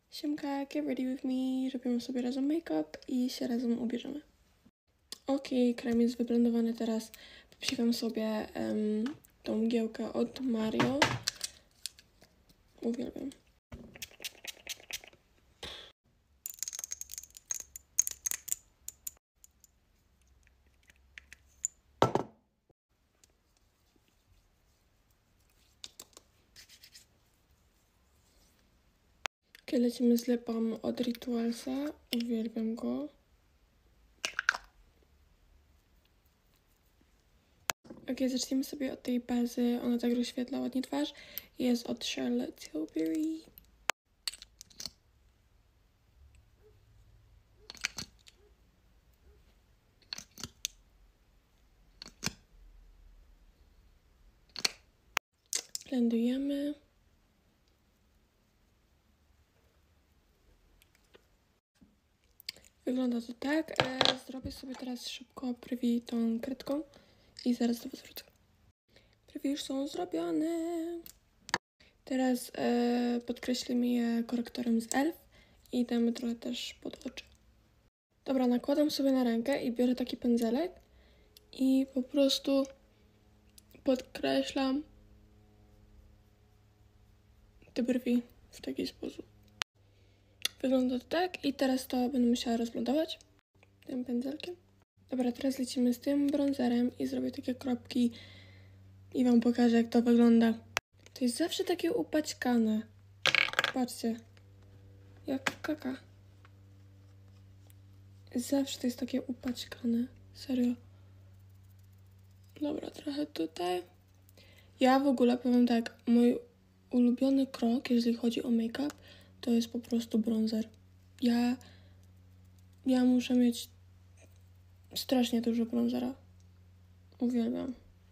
Siemka, get ready with me, robimy sobie razem make-up i się razem ubierzemy. Okej, krem jest wyblendowany, teraz popsikam sobie tą mgiełkę od Mario. Uwielbiam. Okej, lecimy z lip balm od Ritualsa, uwielbiam go. Okej, zacznijmy sobie od tej bazy, ona tak rozświetla ładnie twarz. Jest od Charlotte Tilbury. Blendujemy. Wygląda to tak. Zrobię sobie teraz szybko brwi tą kredką i zaraz do was wrócę. Brwi już są zrobione. Teraz podkreślimy je korektorem z e.l.f. i damy trochę też pod oczy. Dobra, nakładam sobie na rękę i biorę taki pędzelek i po prostu podkreślam te brwi w taki sposób. Wygląda to tak i teraz to będę musiała rozblendować tym pędzelkiem. Dobra, teraz lecimy z tym bronzerem i zrobię takie kropki i wam pokażę, jak to wygląda. To jest zawsze takie upaćkane. Patrzcie, jak kaka. Zawsze to jest takie upaćkane. Serio. Dobra, trochę tutaj. Ja w ogóle powiem tak, mój ulubiony krok, jeżeli chodzi o make-up, to jest po prostu bronzer. Ja muszę mieć strasznie dużo bronzera. Uwielbiam.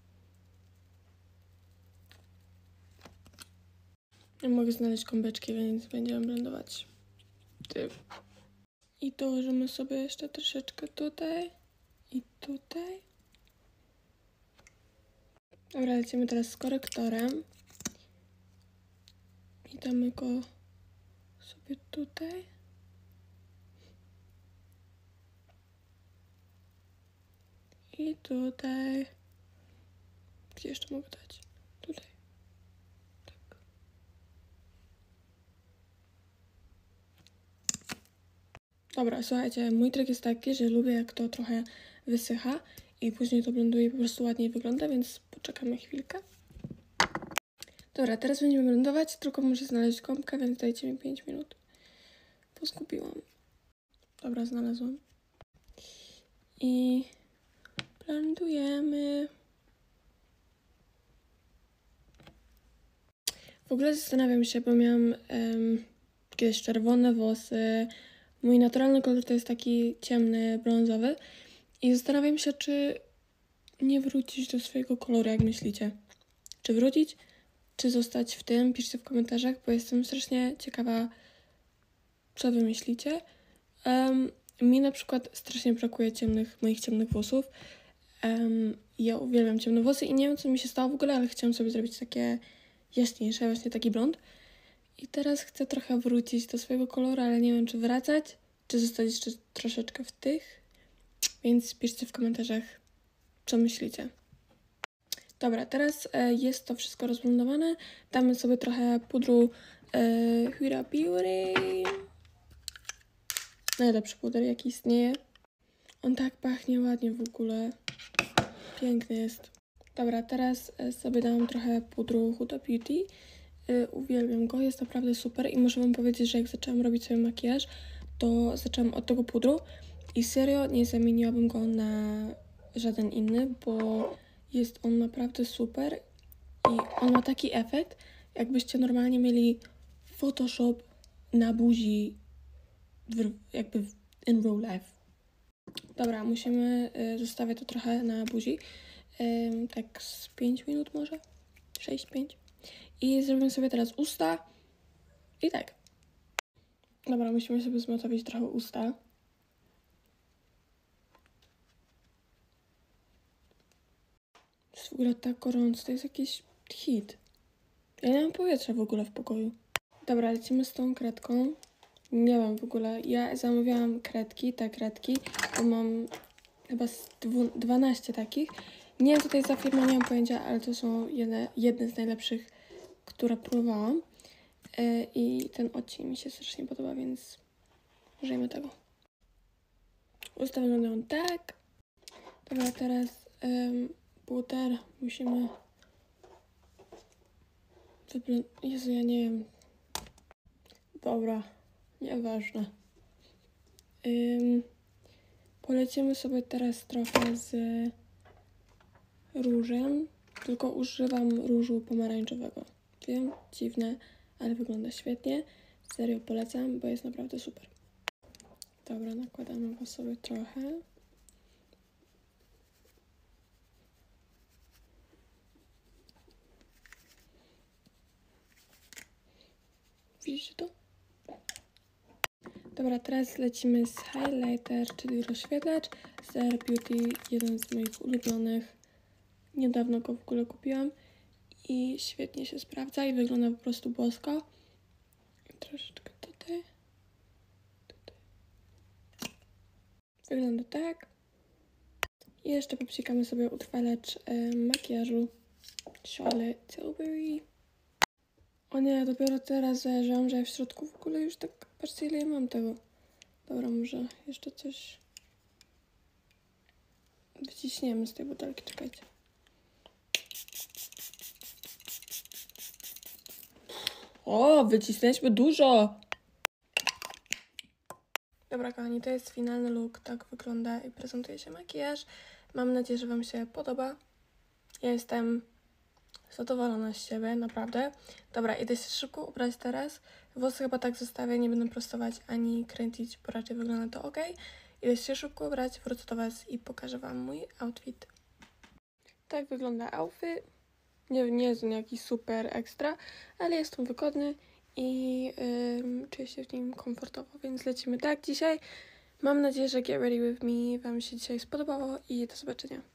Nie mogę znaleźć kąbeczki, więc będziemy blendować tym. I dołożymy sobie jeszcze troszeczkę tutaj i tutaj. Dobra, lecimy teraz z korektorem. I damy go sobie tutaj. I tutaj. Gdzie jeszcze mogę dać? Tutaj. Tak. Dobra, słuchajcie, mój trik jest taki, że lubię, jak to trochę wysycha i później to blenduję i po prostu ładniej wygląda, więc poczekamy chwilkę. Dobra, teraz będziemy blendować, tylko muszę znaleźć gąbkę, więc dajcie mi 5 minut. Zgubiłam. Dobra, znalazłam. I blendujemy. W ogóle zastanawiam się, bo miałam kiedyś czerwone włosy. Mój naturalny kolor to jest taki ciemny, brązowy. I zastanawiam się, czy nie wrócić do swojego koloru, jak myślicie. Czy wrócić, czy zostać w tym? Piszcie w komentarzach, bo jestem strasznie ciekawa, co wy myślicie. Mi na przykład strasznie brakuje moich ciemnych włosów. Ja uwielbiam ciemne włosy i nie wiem, co mi się stało w ogóle, ale chciałam sobie zrobić takie jaśniejsze, właśnie taki blond. I teraz chcę trochę wrócić do swojego koloru, ale nie wiem, czy wracać, czy zostać jeszcze troszeczkę w tych. Więc piszcie w komentarzach, co myślicie. Dobra, teraz jest to wszystko rozblendowane. Damy sobie trochę pudru Huda Beauty. Najlepszy puder, jaki istnieje. On tak pachnie ładnie w ogóle. Piękny jest. Dobra, teraz sobie dałam trochę pudru Huda Beauty. Uwielbiam go, jest naprawdę super i muszę wam powiedzieć, że jak zaczęłam robić sobie makijaż, to zaczęłam od tego pudru i serio nie zamieniłabym go na żaden inny, bo jest on naprawdę super i on ma taki efekt, jakbyście normalnie mieli Photoshop na buzi jakby in real life. Dobra, musimy zostawiać to trochę na buzi, tak z 5 minut może, 6-5. I zrobimy sobie teraz usta i tak. Dobra, musimy sobie zmatowić trochę usta. Jest w ogóle tak gorąco, to jest jakiś hit. Ja nie mam powietrza w ogóle w pokoju. Dobra, lecimy z tą kredką. Nie wiem w ogóle. Ja zamówiłam kredki, te kredki, bo mam chyba 12 takich. Nie wiem co to jest za firma, nie mam pojęcia, ale to są jedne z najlepszych, które próbowałam. I ten odcień mi się strasznie podoba, więc użyjmy tego. Usta wyglądają tak. Dobra, teraz puder musimy... Jezu, ja nie wiem. Dobra, nieważne. Polecimy sobie teraz trochę z różem, tylko używam różu pomarańczowego. Wiem, dziwne, ale wygląda świetnie. Serio polecam, bo jest naprawdę super. Dobra, nakładamy go sobie trochę. Widzicie to? Dobra, teraz lecimy z highlighter, czyli rozświetlacz. Z Rare Beauty, jeden z moich ulubionych. Niedawno go w ogóle kupiłam i świetnie się sprawdza i wygląda po prostu bosko. Troszeczkę tutaj. Wygląda tak. I jeszcze popsikamy sobie utrwalacz makijażu Charlotte Tilbury. O nie, dopiero teraz zajrzałam, że w środku w ogóle już tak, patrzcie ile ja mam tego. Dobra, może jeszcze coś wyciśniemy z tej butelki, czekajcie. O, wycisnęliśmy dużo! Dobra kochani, to jest finalny look, tak wygląda i prezentuje się makijaż. Mam nadzieję, że wam się podoba. Ja jestem zadowolona z siebie, naprawdę. Dobra, idę się szybko ubrać teraz. Włosy chyba tak zostawię, nie będę prostować ani kręcić, bo raczej wygląda to ok. Idę się szybko ubrać, wrócę do was i pokażę wam mój outfit. Tak wygląda outfit. Nie jest on jakiś super ekstra, ale jest on wygodny i czuję się w nim komfortowo, więc lecimy tak dzisiaj. Mam nadzieję, że Get Ready With Me wam się dzisiaj spodobało i do zobaczenia.